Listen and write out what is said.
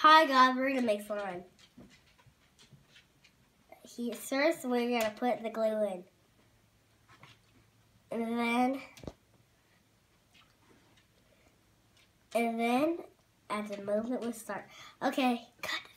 Hi guys, we're gonna make slime. First, we're gonna put the glue in, and then at the moment we start. Okay, cut.